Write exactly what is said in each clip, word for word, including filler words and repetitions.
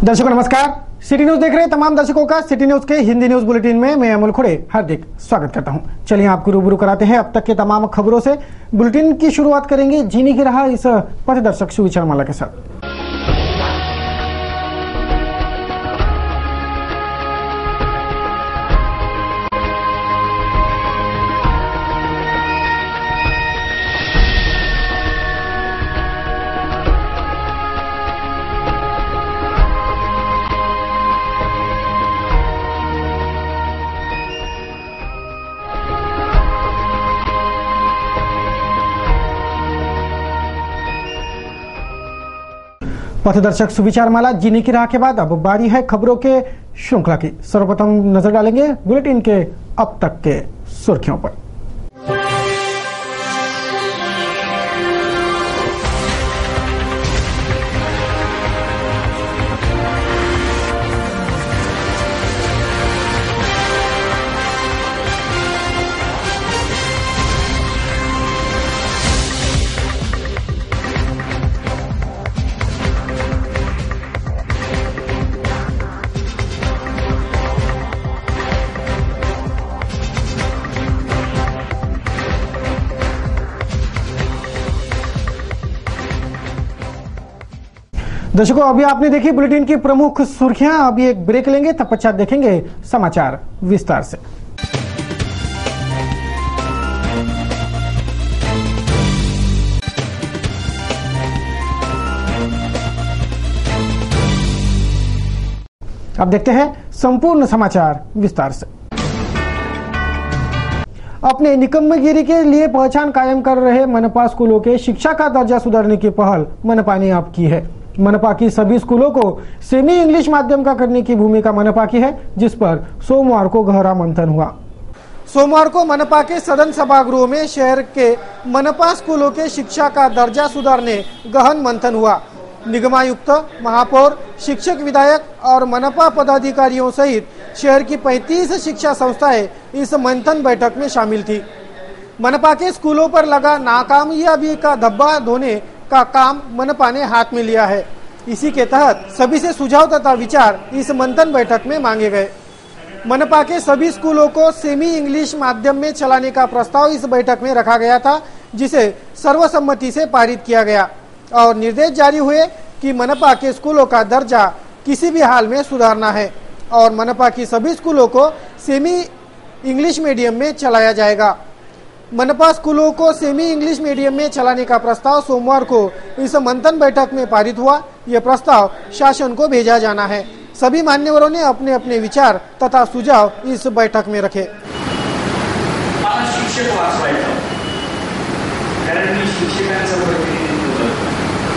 दर्शकों नमस्कार। City news देख रहे तमाम दर्शकों का सिटी न्यूज के हिंदी न्यूज बुलेटिन में मैं अमोल खुड़े हार्दिक स्वागत करता हूं। चलिए आपको रूबरू कराते हैं अब तक के तमाम खबरों से। बुलेटिन की शुरुआत करेंगे जीने की राह इस पथदर्शक सुविचार माला के साथ। पथदर्शक सुविचार माला जीने की राह के बाद अब बारी है खबरों के श्रृंखला की। सर्वप्रथम नजर डालेंगे बुलेटिन के अब तक के सुर्खियों पर। दर्शकों अभी आपने देखी बुलेटिन की प्रमुख सुर्खियां। अभी एक ब्रेक लेंगे, तत्पश्चात देखेंगे समाचार विस्तार से। अब देखते हैं संपूर्ण समाचार विस्तार से। अपने निकम्मगिरी के लिए पहचान कायम कर रहे मनपा स्कूलों के शिक्षा का दर्जा सुधारने की पहल मनपा ने अब की है। मनपा की सभी स्कूलों को सेमी इंग्लिश माध्यम का करने की भूमिका मनपा की है, जिस पर सोमवार को गहरा मंथन हुआ। सोमवार को मनपा के सदन सभागृह में शहर के मनपा स्कूलों के शिक्षा का दर्जा सुधारने गहन मंथन हुआ। निगमायुक्त, महापौर, शिक्षक, विधायक और मनपा पदाधिकारियों सहित शहर की पैंतीस शिक्षा संस्थाएं इस मंथन बैठक में शामिल थी। मनपा के स्कूलों पर लगा नाकामयाबी का धब्बा धोने का काम मनपा ने हाथ में लिया है। इसी के तहत सभी से सुझाव तथा विचार इस मंथन बैठक में मांगे गए। मनपा के सभी स्कूलों को सेमी इंग्लिश माध्यम में चलाने का प्रस्ताव इस बैठक में रखा गया था, जिसे सर्वसम्मति से पारित किया गया और निर्देश जारी हुए कि मनपा के स्कूलों का दर्जा किसी भी हाल में सुधारना है और मनपा की सभी स्कूलों को सेमी इंग्लिश मीडियम में चलाया जाएगा। मनपा स्कूलों को सेमी इंग्लिश मीडियम में चलाने का प्रस्ताव सोमवार को इस मंथन बैठक में पारित हुआ। यह प्रस्ताव शासन को भेजा जाना है। सभी मान्यवरों ने अपने अपने विचार तथा सुझाव इस बैठक में रखे। शिक्षक वाचवायचं, कारण मी शिक्षकांचं प्रतिनिधित्व करतो,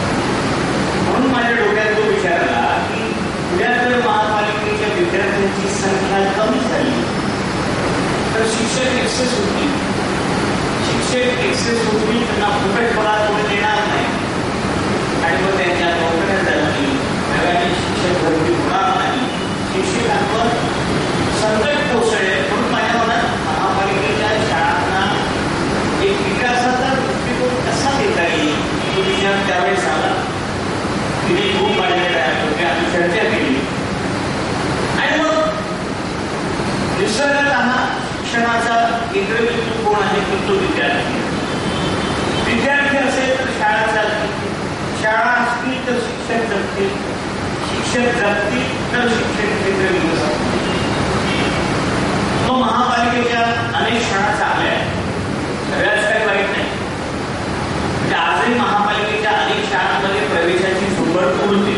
म्हणून माझ्या डोक्यात तो विचार आला की उद्या जर महापालिकेच्या विद्यार्थ्यांची संख्या कमी झाली तर शिक्षक एक्सेस होतील, शिक्षक एक्सेस होतील, त्यांना फुकटपणा कोणी देणार नाही आणि मग त्यांच्या नोकऱ्या जातील, नव्याने शिक्षक भरती होणार नाही, शिक्षकांवर संकट कोसळेल। म्हणून माझ्या मनात महापालिकेच्या शाळांना एक विकासाचा दृष्टिकोन कसा देता येईल तो विचार त्यावेळेस आला। तिने खूप मांडले तयार होते, आम्ही चर्चा केली आणि मग निसर्गात हा शिक्षणाचा केंद्रबिंदू कोण आहे तर तो विद्यार्थी। विद्यार्थी असेल तर शाळा चालतील, शाळा असतील तर शिक्षक जगतील, शिक्षक जगतील तर शिक्षण क्षेत्र विकसित होईल। मग महापालिकेच्या अनेक शाळा चांगल्या आहेत, सगळ्याच काही वाईट नाही। म्हणजे आजही महापालिकेच्या अनेक शाळांमध्ये प्रवेशाची झुंबड होते,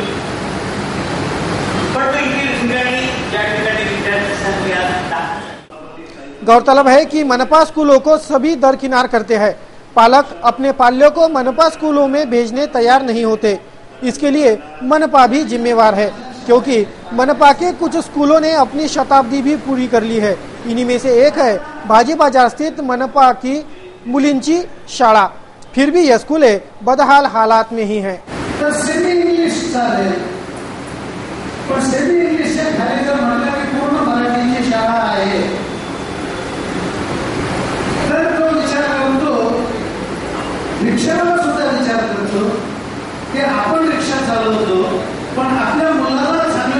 पण इतर ठिकाणी ज्या ठिकाणी विद्यार्थी संख्या गौरतलब है कि मनपा स्कूलों को सभी दरकिनार करते हैं। पालक अपने पाल्यों को मनपा स्कूलों में भेजने तैयार नहीं होते। इसके लिए मनपा भी जिम्मेवार है, क्योंकि मनपा के कुछ स्कूलों ने अपनी शताब्दी भी पूरी कर ली है। इन्हीं में से एक है भाजी बाजार स्थित मनपा की मुलींची शाळा। फिर भी यह स्कूलें बदहाल हालात में ही हैं। तो सेमी इंग्लिश चालेल, पण सेमी इंग्लिशच्या खाली जर म्हणलं की पूर्ण मराठीची शाळा आहे तर तो विचार करतो, रिक्षाला सुद्धा विचार करतो की आपण रिक्षा चालवतो पण आपल्या मुलाला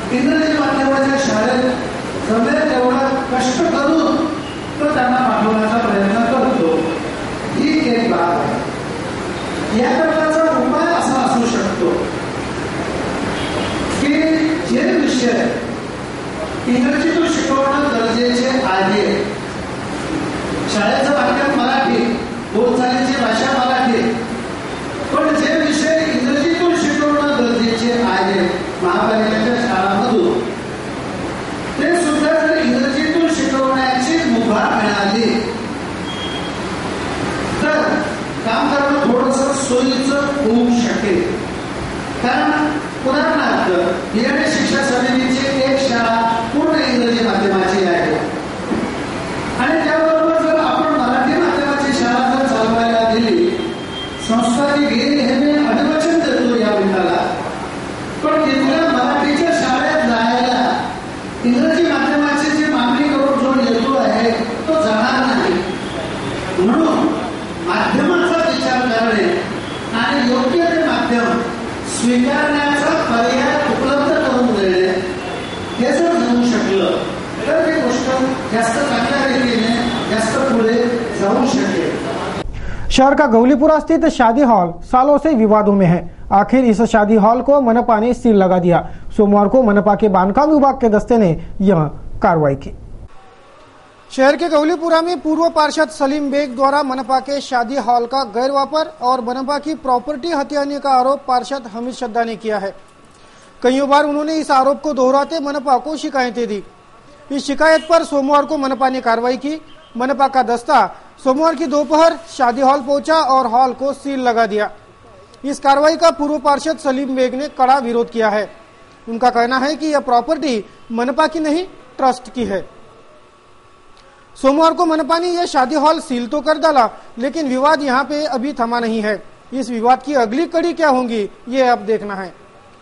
इंग्रजी माध्यमाच्या शाळेत जमेल तेवढं कष्ट करून तो त्यांना पाठवण्याचा प्रयत्न करतो. ही एक बाब आहे. या प्रकारचा उपाय असा असू शकतो की जे विषय इंग्रजीतून शिकवणं गरजेचे आहे, शाळेचं माध्यम मराठी, बोलचालीची भाषा मराठी, पण जे विषय इंग्रजीतून शिकवणं गरजेचे आहे महापालिकेच्या शाळांमधून, ते सुद्धा जर इंग्रजीतून शिकवण्याची मुभा मिळाली तर काम करणं थोडंसं सोयीचं होऊ शकेल. कारण उदाहरणार्थ बियाणे शिक्षण समितीची एक शाळा पूर्ण इंग्रजी माध्यमाची आहे आणि त्याबरोबर जर आपण मराठी माध्यमाची शाळा जर चालवायला दिली, संस्था ती गेली हे मी अभिवचन देतो या मित्राला, पण तिथल्या मराठीच्या शाळेत जायला इंग्रजी माध्यमाची जी मागणी करून जो येतो आहे तो जाणार नाही. म्हणून माध्यमाचा विचार करणे आणि योग्य ते माध्यम स्वीकारण्याचा पर्याय उपलब्ध करून देणे हे जर होऊ शकलं तर ती गोष्ट जास्त चांगल्या रीतीने जास्त पुढे जाऊ शकेल. शहर का गौलीपुरा स्थित शादी हॉल सालों से विवादों में है. आखिर इस शादी हॉल को मनपा ने सील लगा दिया. सोमवार को मनपा के बांधकाम विभाग के दस्ते ने यह कार्रवाई की. शहर के गौलीपुरा में पूर्व पार्षद सलीम बेग द्वारा मनपा के शादी हॉल का गैरवापर और मनपा की प्रॉपर्टी हथियाने का आरोप पार्षद हमीद शद्दा ने किया है. कई बार उन्होंने इस आरोप को दोहराते मनपा को शिकायतें दी. इस शिकायत पर सोमवार को मनपा ने कार्रवाई की. मनपा का दस्ता सोमवार की दोपहर शादी हॉल पहुंचा और हॉल को सील लगा दिया. इस कार्रवाई का पूर्व पार्षद सलीम बेग ने कड़ा विरोध किया है. उनका कहना है कि यह प्रॉपर्टी मनपा की नहीं, ट्रस्ट की है. सोमवार को मनपा ने यह शादी हॉल सील तो कर डाला, लेकिन विवाद यहाँ पे अभी थमा नहीं है. इस विवाद की अगली कड़ी क्या होंगी ये अब देखना है.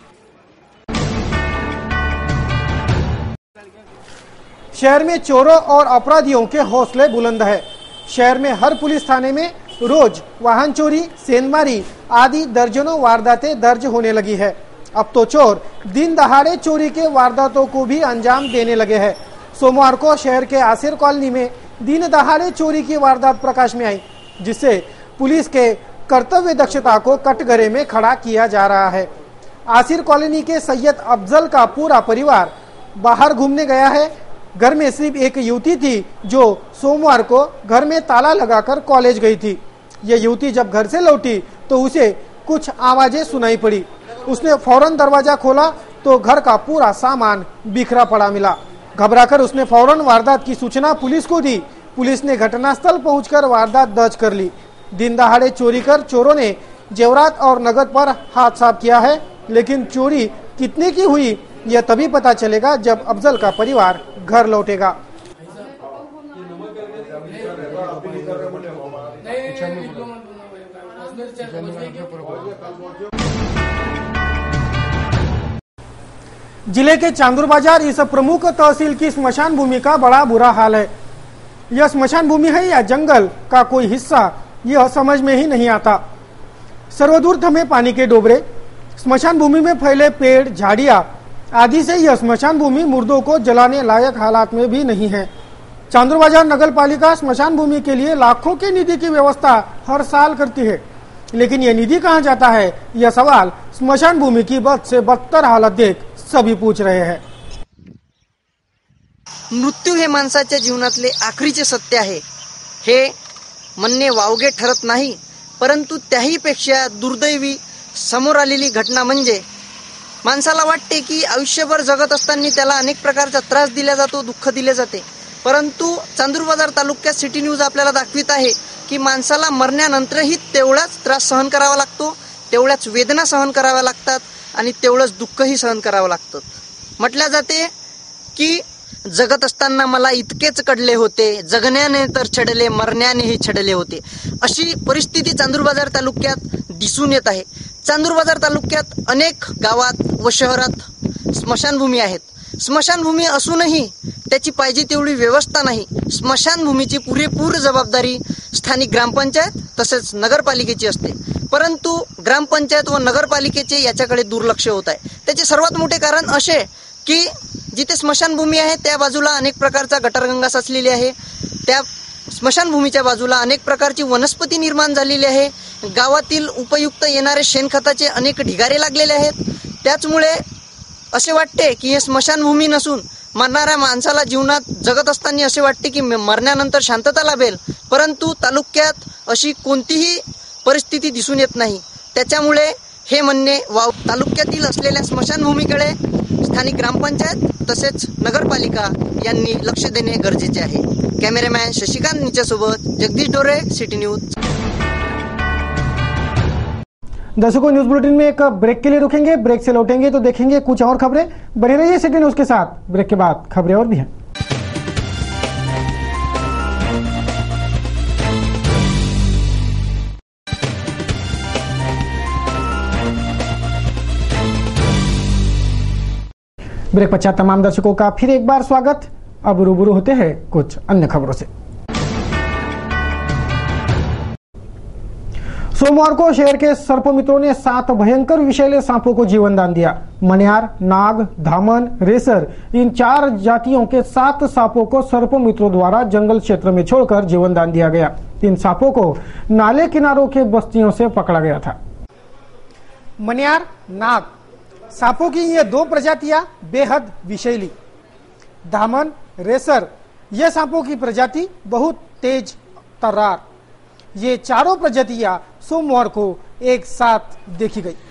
शहर में चोरों और अपराधियों के हौसले बुलंद है. शहर में हर पुलिस थाने में रोज वाहन चोरी, सेंधमारी आदि दर्जनों वारदातें दर्ज होने लगी है. अब तो चोर दिन दहाड़े चोरी के वारदातों को भी अंजाम देने लगे हैं. सोमवार को शहर के आसिर कॉलोनी में दिन दहाड़े चोरी की वारदात प्रकाश में आई, जिससे पुलिस के कर्तव्य दक्षता को कटघरे में खड़ा किया जा रहा है. आसिर कॉलोनी के सैयद अफजल का पूरा परिवार बाहर घूमने गया है. घर में सिर्फ एक युवती थी जो सोमवार को घर में ताला लगाकर कॉलेज गई थी. यह युवती जब घर से लौटी तो उसे कुछ आवाजें सुनाई पड़ी. उसने फौरन दरवाजा खोला तो घर का पूरा सामान बिखरा पड़ा मिला. घबराकर उसने फौरन वारदात की सूचना पुलिस को दी. पुलिस ने घटनास्थल पहुंचकर वारदात दर्ज कर ली. दिन दहाड़े चोरी कर चोरों ने जेवरात और नगद पर हाथ साफ किया है, लेकिन चोरी कितने की हुई यह तभी पता चलेगा जब अफजल का परिवार घर लौटेगा. जिले के चांदूर बाजार इस प्रमुख तहसील की स्मशान भूमि का बड़ा बुरा हाल है. यह स्मशान भूमि है या जंगल का कोई हिस्सा यह समझ में ही नहीं आता. सर्वदूर थमे पानी के डोबरे, स्मशान भूमि में फैले पेड़ झाड़ियां आदि से यह स्मशान भूमि मुर्दों को जलाने लायक हालात में भी नहीं है. चांदूर बाजार नगर पालिका स्मशान भूमि के लिए लाखों की निधि की व्यवस्था हर साल करती है, लेकिन यह निधि कहाँ जाता है यह सवाल स्मशान भूमि की बद से बदतर हालत देख सभी पूछ रहे हैं. मृत्यू हे माणसाच्या जीवनातले आखरीचे सत्य आहे हे म्हणणे वावगे ठरत नाही. परंतु त्याही पेक्षा दुर्दैवी समोर आलेली घटना म्हणजे माणसाला वाटते की आयुष्यभर जगत असताना त्याला अनेक प्रकारचा त्रास दिला जातो, दुःख दिले जाते. परंतु चांदूर बाजार तालुक्यात सिटी न्यूज आपल्याला दाखवित आहे की माणसाला मरण्यानंतरही तेवढाच त्रास सहन करावा लागतो, तेवढ्याच वेदना सहन कराव्या लागतात आणि तेवढंच दुःखही सहन करावं लागतं. म्हटल्या जाते की जगत असताना मला इतकेच कडले होते, जगण्याने तर छडले, मरण्यानेही छडले होते. अशी परिस्थिती चांदूर बाजार तालुक्यात दिसून येत आहे. चांदूर बाजार तालुक्यात अनेक गावात व शहरात स्मशानभूमी आहेत. स्मशानभूमी असूनही त्याची पाहिजे तेवढी व्यवस्था नाही. स्मशानभूमीची पुरेपूर जबाबदारी स्थानिक ग्रामपंचायत तसेच नगरपालिकेची असते, परंतु ग्रामपंचायत व नगरपालिकेचे याच्याकडे दुर्लक्ष होत आहे. त्याचे सर्वात मोठे कारण असे की जिथे स्मशानभूमी आहे त्या बाजूला अनेक प्रकारचा गटारगंगा साचलेली आहे. त्या स्मशानभूमीच्या बाजूला अनेक प्रकारची वनस्पती निर्माण झालेली आहे. गावातील उपयुक्त येणारे शेणखताचे अनेक ढिगारे लागलेले आहेत. त्याचमुळे असे वाटते की हे स्मशानभूमी नसून मरणाऱ्या माणसाला जीवनात जगत असताना असे वाटते की मरण्यानंतर शांतता लाभेल, परंतु तालुक्यात अशी कोणतीही परिस्थिती दिसून येत नाही. त्याच्यामुळे हे म्हणणे वाव तालुक्यातील असलेल्या स्मशानभूमीकडे स्थानिक ग्रामपंचायत तसेच नगरपालिका यांनी लक्ष देणे गरजेचे आहे. कॅमेरामॅन शशिकांत नीच्यासोबत जगदीश डोरे, सिटी न्यूज. दर्शकों, न्यूज बुलेटिन में एक ब्रेक के लिए रुकेंगे. ब्रेक से लौटेंगे तो देखेंगे कुछ और खबरें. बने रहिए सिटी न्यूज के साथ. ब्रेक के बाद खबरें और भी हैं. ब्रेक पश्चात तमाम दर्शकों का फिर एक बार स्वागत. अब रूबरू होते हैं कुछ अन्य खबरों से. सोमवार को शहर के सर्पमित्रों ने सात भयंकर विषैले सांपों को जीवन दान दिया. मनियार, नाग, धामन, रेसर इन चार जातियों के सात सांपों को सर्पमित्रों द्वारा जंगल क्षेत्र में छोड़कर जीवन दान दिया गया. इन सांपों को नाले किनारों के बस्तियों से पकड़ा गया था. मनियार, नाग सांपों की ये दो प्रजातियां बेहद विषैली. धामन, रेसर ये सांपों की प्रजाति बहुत तेज तर्रार. ये चारों प्रजातियां सोमवार को एक साथ देखी गई.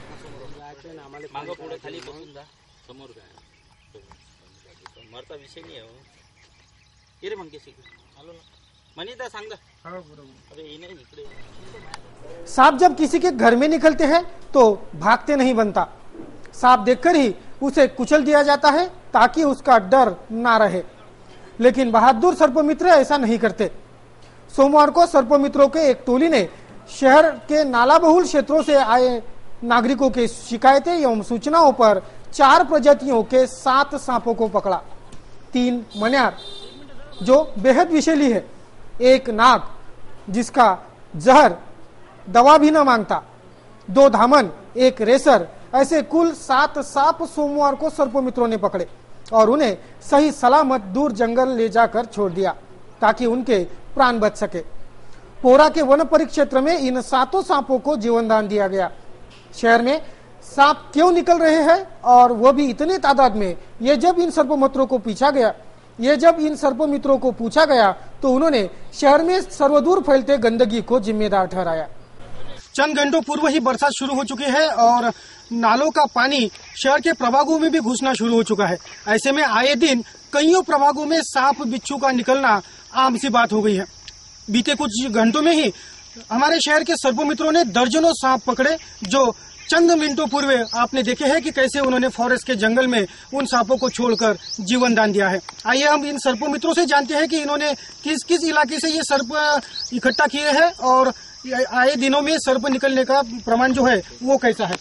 सांप जब किसी के घर में निकलते हैं तो भागते नहीं बनता. सांप देखकर ही उसे कुचल दिया जाता है ताकि उसका डर ना रहे. लेकिन बहादुर सर्पमित्र ऐसा नहीं करते. सोमवार को सर्पमित्रों के एक टोली ने शहर के नाला बहुल क्षेत्रों से आए नागरिकों के शिकायतें एवं सूचनाओं पर चार प्रजातियों के सात सांपों को पकड़ा. तीन मनियार जो बेहद विषैली है, एक नाग जिसका जहर दवा भी न मांगता, दो धामन, एक रेसर, ऐसे कुल सात सांप सोमवार को सर्पमित्रों ने पकड़े और उन्हें सही सलामत दूर जंगल ले जाकर छोड़ दिया ताकि उनके प्राण बच सके. पोरा के वन परिक्षेत्र में इन सातों सांपों को जीवन दान दिया गया. शहर में सांप क्यों निकल रहे हैं और वो भी इतने तादाद में, ये जब इन सर्पमित्रों को पूछा गया ये जब इन सर्पमित्रों को पूछा गया तो उन्होंने शहर में सर्वदूर फैलते गंदगी को जिम्मेदार ठहराया. चंद घंटों पूर्व ही बरसात शुरू हो चुकी है और नालों का पानी शहर के प्रभागों में भी घुसना शुरू हो चुका है. ऐसे में आए दिन कईयों प्रभागों में सांप बिच्छू का निकलना आम सी बात हो गई है. बीते कुछ घंटों में ही हमारे शहर के सर्पमित्रों ने दर्जनों सांप पकड़े, जो चंद मिनटों पूर्व आपने देखे हैं कि कैसे उन्होंने फॉरेस्ट के जंगल में उन सांपों को छोड़कर जीवन दान दिया है. आइए हम इन सर्पमित्रों से जानते हैं कि इन्होंने किस किस इलाके से ये सर्प इकट्ठा किए हैं और आए दिनों में सर्प निकलने का प्रमाण जो है वो कैसा है.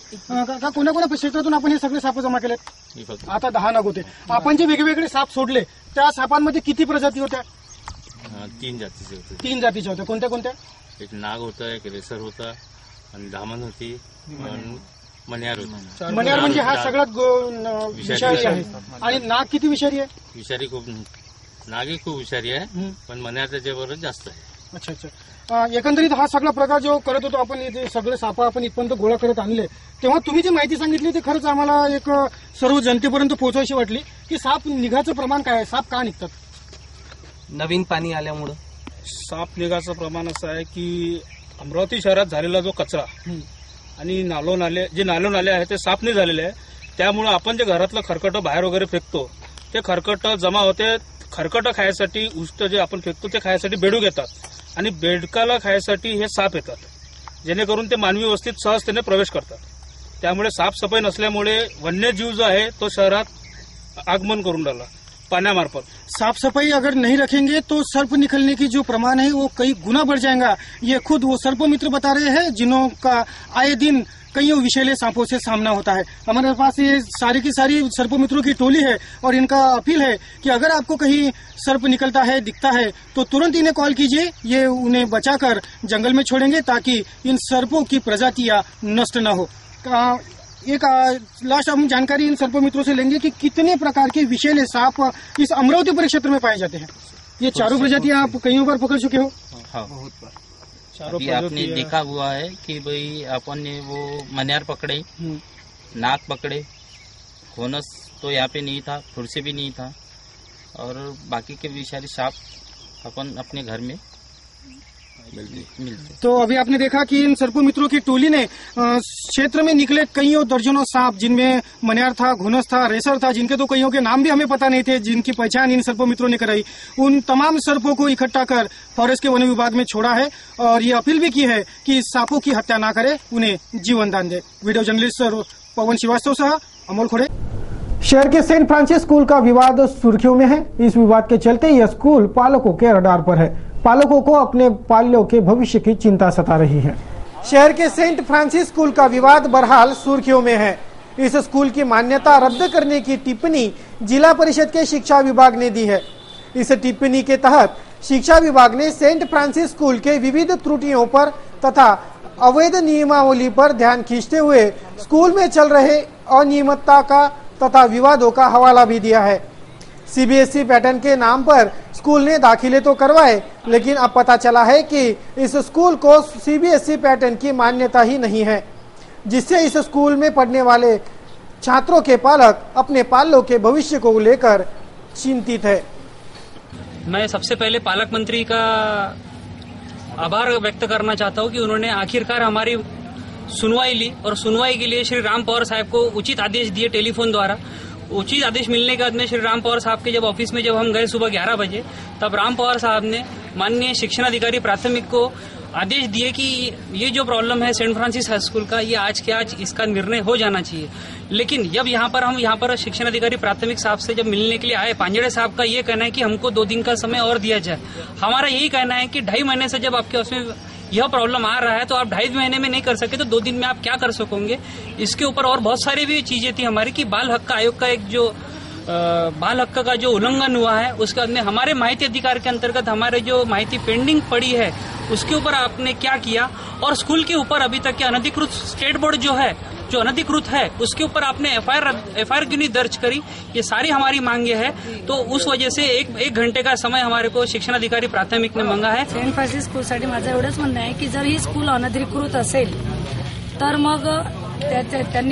का कोणा कोणा क्षेत्रातून आपण हे सगळे साप जमा केलेत? आता दहा नाग होते. आपण जे वेगवेगळे साप सोडले त्या सापांमध्ये किती प्रजाती होत्या? तीन जातीचे होते. तीन जातीच्या होत्या. कोणत्या कोणत्या? एक नाग होता, एक रेसर होता आणि धामण होती, मनियार होता. मनियार म्हणजे हा सगळ्यात विषारी आहे. आणि नाग किती विषारी आहे? विषारी खूप, नागही खूप विषारी आहे, पण मनियार त्याच्याबरोबर जास्त आहे. अच्छा अच्छा. एकंदरीत हा सगळा प्रकार जो करत होतो आपण, इथे सगळे साप आपण इथपर्यंत गोळा करत आणले, तेव्हा तुम्ही जी माहिती सांगितली ते खरंच आम्हाला एक सर्व जनतेपर्यंत पोहोचवायची वाटली की साप निघाचं प्रमाण काय आहे, साप का निघतात? नवीन पाणी आल्यामुळं साप निघाचं प्रमाण असं आहे की अमरावती शहरात झालेला जो कचरा आणि नालो नाले जे नालो नाले आहे ते साफ नाही झालेले आहे. त्यामुळे आपण जे घरातलं खरकटं बाहेर वगैरे फेकतो ते खरकटं जमा होते. खरकटं खायसाठी उष्ट जे आपण फेकतो ते खायसाठी बेडूक येतात आणि बेडकाला खायसाठी हे साप येतात, जेणेकरून ते मानवी वस्तीत सहजतेने प्रवेश करतात. त्यामुळे साफसफाई नसल्यामुळे वन्यजीव जो आहे तो शहरात आगमन करून राहिला पाण्यामार्फत. साफ सफाई अगर नहीं रखेंगे तो सर्प निकलने की जो प्रमाण है वो कई गुना बढ़ जाएगा. ये खुद वो सर्प मित्र बता रहे हैं जिन्हों का आए दिन कईयों विषैले सांपों से सामना होता है. हमारे पास ये सारी की सारी सर्प मित्रों की टोली है और इनका अपील है कि अगर आपको कहीं सर्प निकलता है, दिखता है, तो तुरंत इन्हें कॉल कीजिए. ये उन्हें बचाकर जंगल में छोड़ेंगे ताकि इन सर्पों की प्रजातियां नष्ट न हो. एक लास्ट हम जानकारी इन सर्प मित्रों से लेंगे कि कितने प्रकार के विषैले सांप इस अमरावती परिक्षेत्र में पाए जाते हैं। ये चारों प्रजातियां आप कई बार पकड़ चुके हो? हाँ, बहुत बार। अभी आपने देखा हुआ है कि भाई अपन ने वो मनियार पकड़े, नाक पकड़े, घोनस तो यहाँ पे नहीं था, फुरसे भी नहीं था, और बाकी के विषारी सांप अपन अपने घर में मिलते। तो अभी आपने देखा कि इन सर्प मित्रों की टोली ने क्षेत्र में निकले कईयों दर्जनों सांप, जिनमें मनियार था, घुनस था, रेसर था, जिनके तो कईयों के नाम भी हमें पता नहीं थे, जिनकी पहचान इन सर्प मित्रों ने कराई, उन तमाम सर्पों को इकट्ठा कर फॉरेस्ट के वन विभाग में छोड़ा है और ये अपील भी की है कि सांपों की हत्या न करे, उन्हें जीवन दान दे। वीडियो जर्नलिस्ट पवन श्रीवास्तव सह अमोल खोड़े। शहर के सेंट फ्रांसिस स्कूल का विवाद सुर्खियों में है। इस विवाद के चलते यह स्कूल पालकों के रडार पर है। पालकों को अपने बालों के भविष्य की चिंता सता रही है। शहर के सेंट फ्रांसिस स्कूल का विवाद बहरहाल सुर्खियों में है। इस स्कूल की मान्यता रद्द करने की टिप्पणी जिला परिषद के शिक्षा विभाग ने दी है। इस टिप्पणी के तहत शिक्षा विभाग ने सेंट फ्रांसिस स्कूल के विविध त्रुटियों पर तथा अवैध नियमावली पर ध्यान खींचते हुए स्कूल में चल रहे अनियमितता का तथा विवादों का हवाला भी दिया है। सीबीएसई पैटर्न के नाम पर स्कूल ने दाखिले तो करवाए, लेकिन अब पता चला है कि इस स्कूल को सीबीएसई पैटर्न की मान्यता ही नहीं है, जिससे इस स्कूल में पढ़ने वाले छात्रों के पालक अपने पालों के भविष्य को लेकर चिंतित है। मैं सबसे पहले पालक मंत्री का आभार व्यक्त करना चाहता हूं कि उन्होंने आखिरकार हमारी सुनवाई ली और सुनवाई के लिए श्री राम पवार साहब को उचित आदेश दिए टेलीफोन द्वारा। उचित आदेश मिलने के बाद में श्री राम पवार साहब के जब ऑफिस में जब हम गए सुबह ग्यारह बजे, तब राम पवार साहब ने माननीय शिक्षण अधिकारी प्राथमिक को आदेश दिए कि ये जो प्रॉब्लम है सेंट फ्रांसिस हाई स्कूल का, ये आज के आज इसका निर्णय हो जाना चाहिए। लेकिन जब यहाँ पर हम यहाँ पर शिक्षण अधिकारी प्राथमिक साहब से जब मिलने के लिए आए, पांजड़े साहब का ये कहना है कि हमको दो दिन का समय और दिया जाए। हमारा यही कहना है कि ढाई महीने से जब आपके उसमें यह प्रॉब्लम आ रहा है, तो आप ढाई महीने में नहीं कर सके तो दो दिन में आप क्या कर सकोगे। इसके ऊपर और बहुत सारी भी चीजें थी हमारी कि बाल हक आयोग का एक जो बाल हक का जो उल्लंघन हुआ है, उसके बाद में हमारे माहिती अधिकार के अंतर्गत हमारे जो माहिती पेंडिंग पड़ी है उसके ऊपर आपने क्या किया, और स्कूल के ऊपर अभी तक के अनधिकृत स्टेट बोर्ड जो है जो अनधिकृत है उसके ऊपर आपने एफआईआर एफआईआर क्यों नहीं दर्ज करी। ये सारी हमारी मांगे है। तो उस वजह से एक एक घंटे का समय हमारे को शिक्षण अधिकारी प्राथमिक ने मांगा है। सेंट फ्रान्सिस स्कूलसाठी माझं एवढंच म्हणणं आहे की जर ही स्कूल अनधिकृत असेल तर मग त्यांनी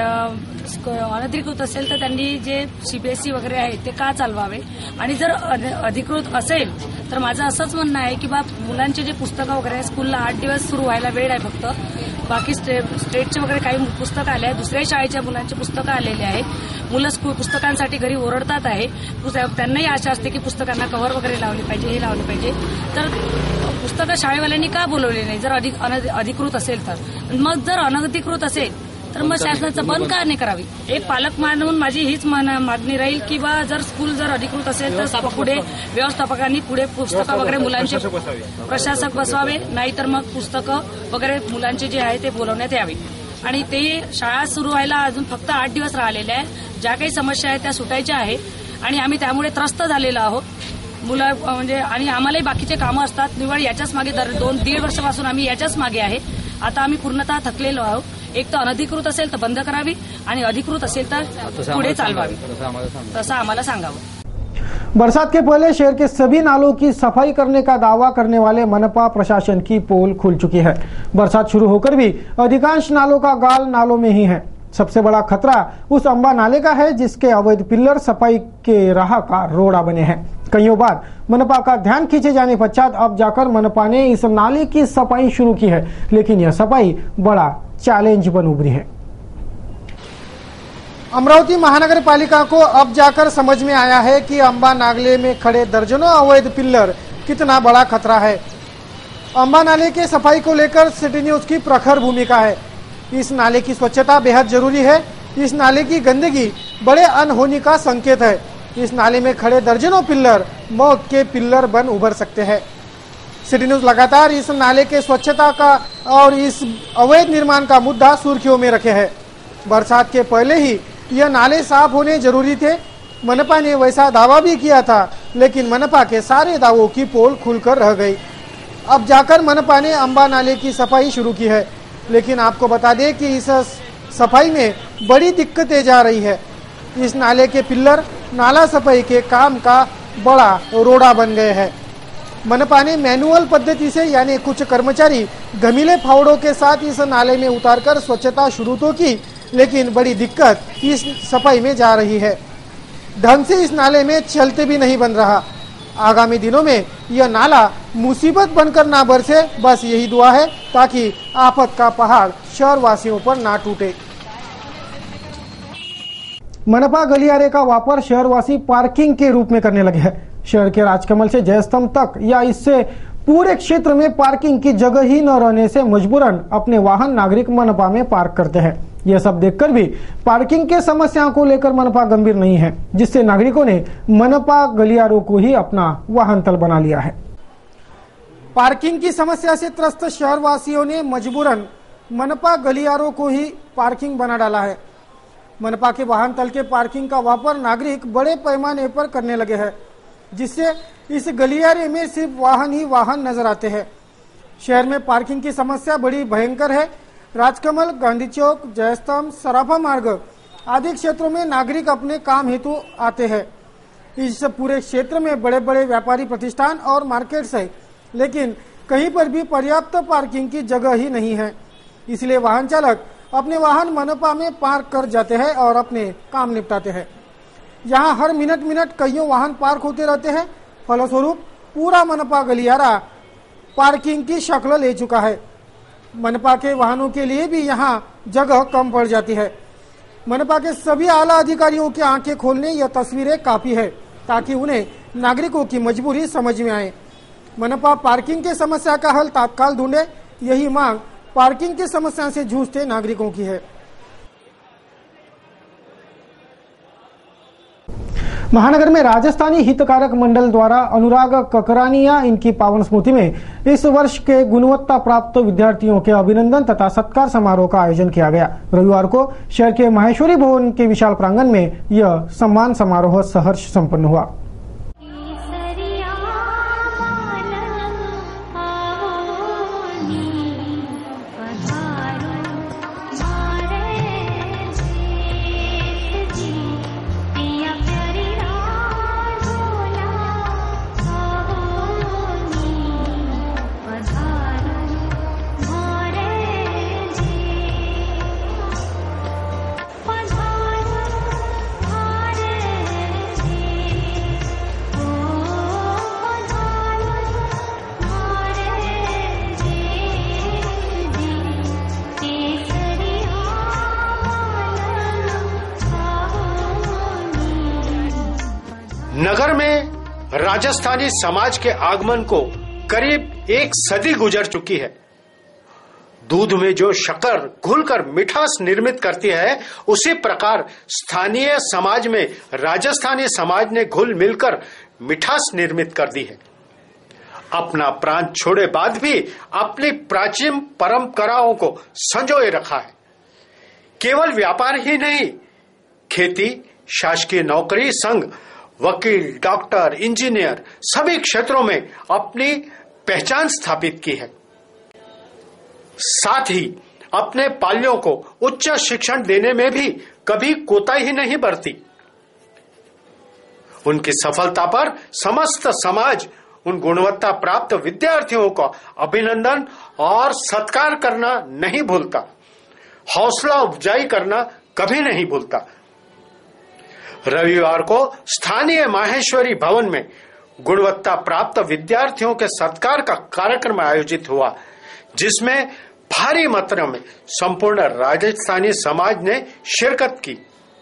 अनधिकृत असेल तर त्यांनी जे सीबीएसई वगैरे आहे ते का चालवावे, आणि जर अधिकृत असेल तर माझं असंच म्हणणं आहे की बा मुलांचे जे पुस्तकं वगैरे आहे, स्कूलला आठ दिवस सुरू व्हायला वेळ आहे, फक्त बाकी स्टे स्टेटचे वगैरे काही पुस्तकं आले आहेत, दुसऱ्या शाळेच्या मुलांची पुस्तकं आलेली आहेत। मुलं स्कूल पुस्तकांसाठी घरी ओरडतात आहे, त्यांनाही आशा असते की पुस्तकांना कव्हर वगैरे लावली पाहिजे, हे लावलं पाहिजे। तर पुस्तकं शाळेवाल्यांनी का बोलवले नाही जर अधिकृत असेल तर? मग जर अनधिकृत असेल तर मग शासनाचं बंद का नाही करावी? एक पालक म्हणून माझी हीच मागणी राहील की बा जर स्कूल जर अधिकृत असेल तर पुढे व्यवस्थापकांनी पुढे पुस्तकं वगैरे मुलांचे प्रशासक बसवावे, नाहीतर मग पुस्तकं वगैरे मुलांचे जे आहे ते बोलवण्यात यावे। आणि ते शाळा सुरू व्हायला अजून फक्त आठ दिवस राहिलेले आहे। ज्या काही समस्या आहेत त्या सुटायच्या आहे आणि आम्ही त्यामुळे त्रस्त झालेलो आहोत मुलं म्हणजे, आणि आम्हालाही बाकीचे कामं असतात। निवड याच्याच मागे दर दोन दीड वर्षापासून आम्ही याच्याच मागे आहे। आता आम्ही पूर्णतः थकलेलो आहोत। एक तर अनधिकृत असेल तर बंद करावी आणि अधिकृत असेल तर पुढे चालवावी, तसं आम्हाला सांगावं। बरसात के पहले शहर के सभी नालों की सफाई करने का दावा करने वाले मनपा प्रशासन की पोल खुल चुकी है। बरसात शुरू होकर भी अधिकांश नालों का गाल नालों में ही है। सबसे बड़ा खतरा उस अंबा नाले का है, जिसके अवैध पिल्लर सफाई के राह का रोड़ा बने हैं। कईयों बार मनपा का ध्यान खींचे जाने पश्चात अब जाकर मनपा ने इस नाले की सफाई शुरू की है, लेकिन यह सफाई बड़ा चैलेंज बन उभरी है। अमरावती महानगर पालिका को अब जाकर समझ में आया है कि अंबा नाले में खड़े दर्जनों अवैध पिल्लर कितना बड़ा खतरा है। अंबा नाले के सफाई को लेकर सिटी न्यूज की प्रखर भूमिका है। इस नाले की स्वच्छता बेहद जरूरी है। इस नाले की गंदगी बड़े अनहोनी का संकेत है। इस नाले में खड़े दर्जनों पिल्लर मौत के पिल्लर बन उभर सकते हैं। सिटी न्यूज लगातार इस नाले के स्वच्छता का और इस अवैध निर्माण का मुद्दा सुर्खियों में रखे है। बरसात के पहले ही यह नाले साफ होने जरूरी थे। मनपा ने वैसा दावा भी किया था, लेकिन मनपा के सारे दावों की पोल खुलकर रह गई। अब जाकर मनपा ने अंबा नाले की सफाई शुरू की है, लेकिन आपको बता दें कि इस सफाई में बड़ी दिक्कतें जा रही है। इस नाले के पिल्लर नाला सफाई के काम का बड़ा रोड़ा बन गए हैं। मनपा ने मैनुअल पद्धति से यानी कुछ कर्मचारी गमीले फावड़ों के साथ इस नाले में उतारकर स्वच्छता शुरू तो की, लेकिन बड़ी दिक्कत इस सफाई में जा रही है। ढंग से इस नाले में चलते भी नहीं बन रहा। आगामी दिनों में यह नाला मुसीबत बनकर ना बरसे, बस यही दुआ है ताकि आफत का पहाड़ शहर वासियों पर ना टूटे। मनपा गलियारे का वापर शहरवासी पार्किंग के रूप में करने लगे हैं। शहर के राजकमल से जयस्तंभ तक या इससे पूरे क्षेत्र में पार्किंग की जगह ही न रहने से मजबूरन अपने वाहन नागरिक मनपा में पार्क करते हैं। यह सब देखकर भी पार्किंग के समस्याओं को लेकर मनपा गंभीर नहीं है, जिससे नागरिकों ने मनपा गलियारों को ही अपना वाहन तल बना लिया है। पार्किंग की समस्या से त्रस्त शहरवासियों ने मजबूरन मनपा गलियारों को ही पार्किंग बना डाला है। मनपा के वाहन तल के पार्किंग का वापर नागरिक बड़े पैमाने पर करने लगे हैं, जिससे इस गलियारे में सिर्फ वाहन ही वाहन नजर आते हैं। शहर में पार्किंग की समस्या बड़ी भयंकर है। राजकमल, गांधी चौक, जयस्तंभ, सराफा मार्ग आदि क्षेत्रों में नागरिक अपने काम हेतु आते हैं। इस पूरे क्षेत्र में बड़े बड़े व्यापारी प्रतिष्ठान और मार्केट्स है, लेकिन कहीं पर भी पर्याप्त पार्किंग की जगह ही नहीं है। इसलिए वाहन चालक अपने वाहन मनपा में पार्क कर जाते हैं और अपने काम निपटाते हैं। यहाँ हर मिनट मिनट कईयों वाहन पार्क होते रहते हैं। फलस्वरूप पूरा मनपा गलियारा पार्किंग की शक्ल ले चुका है। मनपा के वाहनों के लिए भी यहाँ जगह कम पड़ जाती है। मनपा के सभी आला अधिकारियों की आंखें खोलने यह तस्वीरें काफी है, ताकि उन्हें नागरिकों की मजबूरी समझ में आए। मनपा पार्किंग की समस्या का हल तत्काल ढूंढे, यही मांग पार्किंग की समस्या से जूझते नागरिकों की है। महानगर में राजस्थानी हितकारक मंडल द्वारा अनुराग ककरानिया इनकी पावन स्मृति में इस वर्ष के गुणवत्ता प्राप्त विद्यार्थियों के अभिनंदन तथा सत्कार समारोह का आयोजन किया गया। रविवार को शहर के माहेश्वरी भवन के विशाल प्रांगण में यह सम्मान समारोह सहर्ष संपन्न हुआ। नगर में राजस्थानी समाज के आगमन को करीब एक सदी गुजर चुकी है। दूध में जो शक्कर घुलकर मिठास निर्मित करती है, उसी प्रकार स्थानीय समाज में राजस्थानी समाज ने घुल मिलकर मिठास निर्मित कर दी है। अपना प्रांत छोड़े बाद भी अपनी प्राचीन परंपराओं को संजोए रखा है। केवल व्यापार ही नहीं, खेती, शासकीय नौकरी, संघ, वकील, डॉक्टर, इंजीनियर सभी क्षेत्रों में अपनी पहचान स्थापित की है। साथ ही अपने पाल्यों को उच्च शिक्षण देने में भी कभी कोताही नहीं बरती। उनकी सफलता पर समस्त समाज उन गुणवत्ता प्राप्त विद्यार्थियों को अभिनंदन और सत्कार करना नहीं भूलता, हौसला अफजाई करना कभी नहीं भूलता। रविवार को स्थानीय माहेश्वरी भवन में गुणवत्ता प्राप्त विद्यार्थियों के सत्कार का कार्यक्रम आयोजित हुआ, जिसमें भारी मात्रा में संपूर्ण राजस्थानी समाज ने शिरकत की।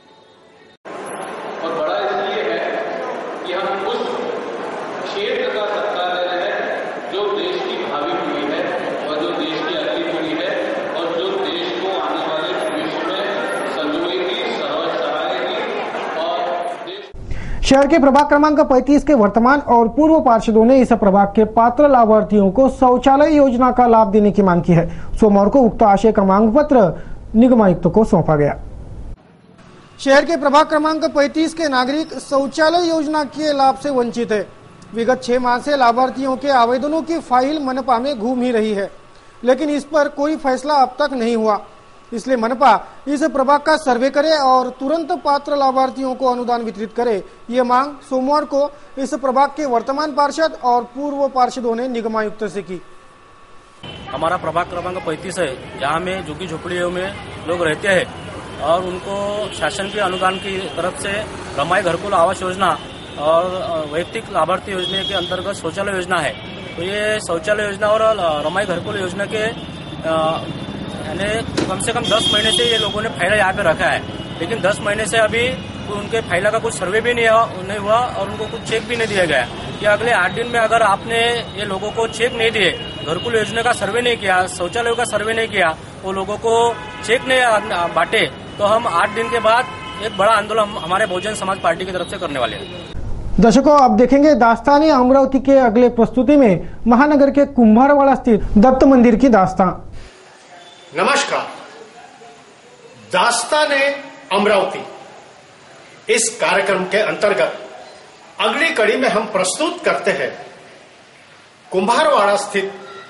और बड़ा इसलिए है कि हम उस क्षेत्र का सत्कार ले रहे हैं जो देश की भावी पीढ़ी है और जो देश की अगली पीढ़ी है और जो देश को आने वाले भविष्य में संजोएगी, सहज सहारेगी। और शहर के प्रभाग क्रमांक पैंतीस के वर्तमान और पूर्व पार्षदों ने इस प्रभाग के पात्र लाभार्थियों को शौचालय योजना का लाभ देने की मांग की है। सोमवार को उक्त आशय का मांग पत्र निगम आयुक्त को सौंपा गया। शहर के प्रभाग क्रमांक पैंतीस के नागरिक शौचालय योजना के लाभ से वंचित है। विगत छह माह से लाभार्थियों के आवेदनों की फाइल मनपा में घूम ही रही है, लेकिन इस पर कोई फैसला अब तक नहीं हुआ। इसलिए मनपा इस प्रभाग का सर्वे करे और तुरंत पात्र लाभार्थियों को अनुदान वितरित करे। ये मांग सोमवार को इस प्रभाग के वर्तमान पार्षद और पूर्व पार्षदों ने निगमायुक्त से की। हमारा प्रभाग क्रमांक पैंतीस है, जहाँ में झुग्गी झोपड़ियों में लोग रहते हैं और उनको शासन के अनुदान की तरफ से रमाई घरकुल आवास योजना और वैयक्तिक लाभार्थी योजना के अंतर्गत शौचालय योजना है। तो ये शौचालय योजना और रमाई घरकुल योजना के यानी कम से कम दस महीने से ये लोगों ने फायदा यहाँ पे रखा है, लेकिन दस महीने से अभी उनके फायदा का कुछ सर्वे भी नहीं हुआ नहीं हुआ और उनको कुछ चेक भी नहीं दिया गया कि अगले आठ दिन में अगर आपने ये लोगों को चेक नहीं दिए, घरकुल योजना का सर्वे नहीं किया, शौचालयों का सर्वे नहीं किया, वो लोगों को चेक नहीं बांटे, तो हम आठ दिन के बाद एक बड़ा आंदोलन हमारे बहुजन समाज पार्टी की तरफ से करने वाले हैं। दर्शकों, अब देखेंगे दास्तानी अमरावती के अगले प्रस्तुति में महानगर के कुंभारवाड़ा स्थित दत्त मंदिर की दास्तान। नमस्कार, दास्ताने अमरावती इस कार्यक्रम के अंतर्गत अगली कड़ी में हम प्रस्तुत करते हैं कुंभारवाड़ा स्थित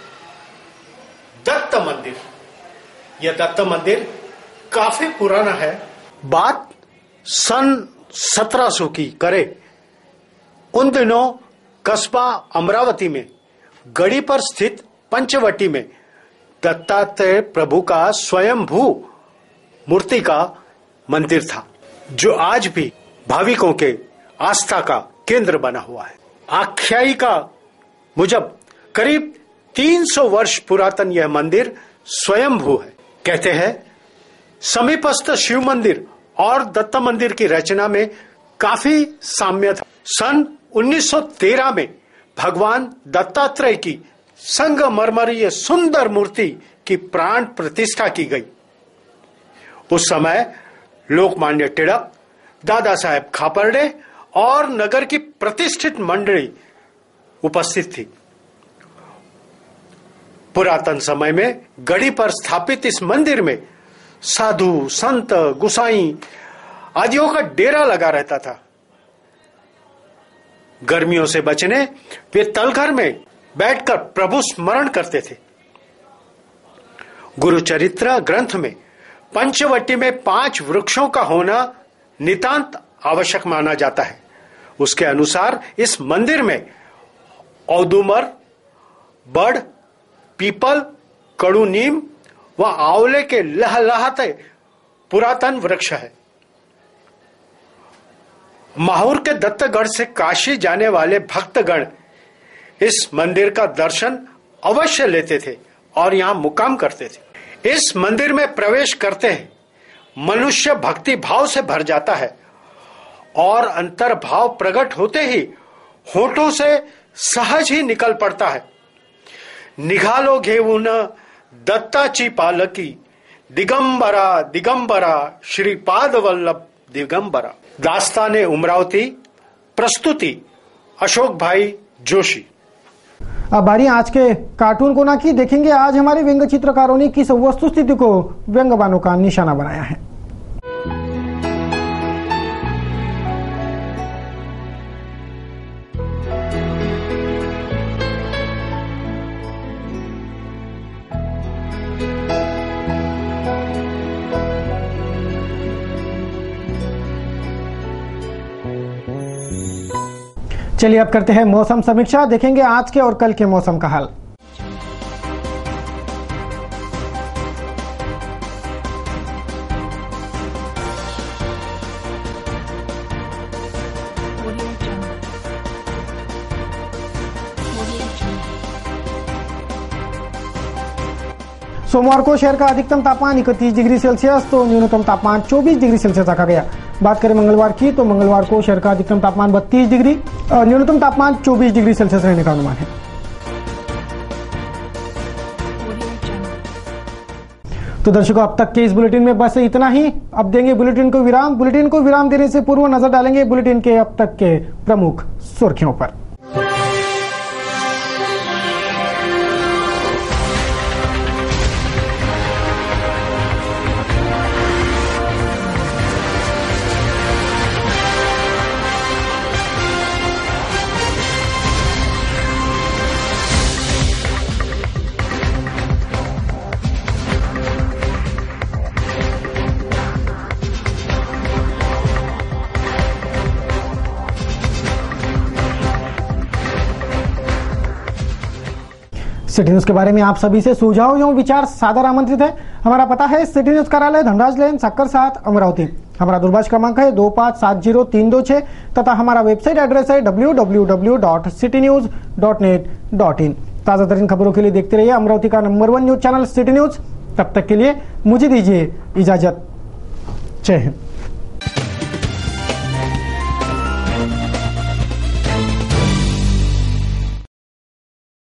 दत्त मंदिर। यह दत्त मंदिर काफी पुराना है। बात सन सत्रह सौ की करे, उन दिनों कस्बा अमरावती में गढ़ी पर स्थित पंचवटी में दत्तात्रेय प्रभु का स्वयंभू मूर्ति का मंदिर था, जो आज भी भाविकों के आस्था का केंद्र बना हुआ है। आख्यायिका मुजब करीब तीन सौ वर्ष पुरातन यह मंदिर स्वयंभू है। कहते हैं समीपस्थ शिव मंदिर और दत्त मंदिर की रचना में काफी साम्य था। सन उन्नीस सौ तेरह में भगवान दत्तात्रेय की संगमरमरीय सुंदर मूर्ति की प्राण प्रतिष्ठा की गई। उस समय लोकमान्य टिळक, दादा साहेब खापर्डे और नगर की प्रतिष्ठित मंडली उपस्थित थी। पुरातन समय में गढ़ी पर स्थापित इस मंदिर में साधु, संत, गुसाई आदियों का डेरा लगा रहता था। गर्मियों से बचने वे तलघर में बैठकर प्रभु स्मरण करते थे। गुरुचरित्र ग्रंथ में पंचवटी में पांच वृक्षों का होना नितांत आवश्यक माना जाता है। उसके अनुसार इस मंदिर में औदुंबर, बड़, पीपल, कड़ू नीम व आंवले के लहलहाते पुरातन वृक्ष है। माहौर के दत्तगढ़ से काशी जाने वाले भक्तगण इस मंदिर का दर्शन अवश्य लेते थे और यहाँ मुकाम करते थे। इस मंदिर में प्रवेश करते हैं मनुष्य भक्ति भाव से भर जाता है और अंतर भाव प्रकट होते ही होठों से सहज ही निकल पड़ता है। निघालो घेऊन दत्ताची पालकी, दिगंबरा दिगंबरा श्रीपाद वल्लभ दिगंबरा। दास्ताने उमरावती, प्रस्तुति अशोक भाई जोशी। अब बारी आज के कार्टून कोना की। देखेंगे आज हमारे व्यंग्य चित्रकारों ने किस वस्तु स्थिति को व्यंग्यबानों का निशाना बनाया है। चलिए अब करते हैं मौसम समीक्षा। देखेंगे आज के और कल के मौसम का हाल। सोमवार को शहर का अधिकतम तापमान इकतीस डिग्री सेल्सियस तो न्यूनतम तापमान चौबीस डिग्री सेल्सियस रखा गया। बात करें मंगलवार की तो मंगलवार को शहर का अधिकतम तापमान बत्तीस डिग्री और न्यूनतम तापमान चौबीस डिग्री सेल्सियस रहने का अनुमान है। तो दर्शकों, अब तक के इस बुलेटिन में बस इतना ही। अब देंगे बुलेटिन को विराम। बुलेटिन को विराम देने से पूर्व नजर डालेंगे बुलेटिन के अब तक के प्रमुख सुर्खियों पर। सिटी न्यूज के बारे में आप सभी से सुझाव एवं विचार सादर आमंत्रित है। हमारा पता है सिटी न्यूज कार्यालय धनराज लेन सक्कर सात अमरावती। हमारा दूरभाष क्रमांक है दो पाँच सात जीरो तीन दो छह तथा हमारा वेबसाइट एड्रेस है W W W dot city news dot net dot in. ताजा तरीन खबरों के लिए देखते रहिए अमरावती का number one news channel city news. तब तक के लिए मुझे दीजिए इजाजत। जय हिंद।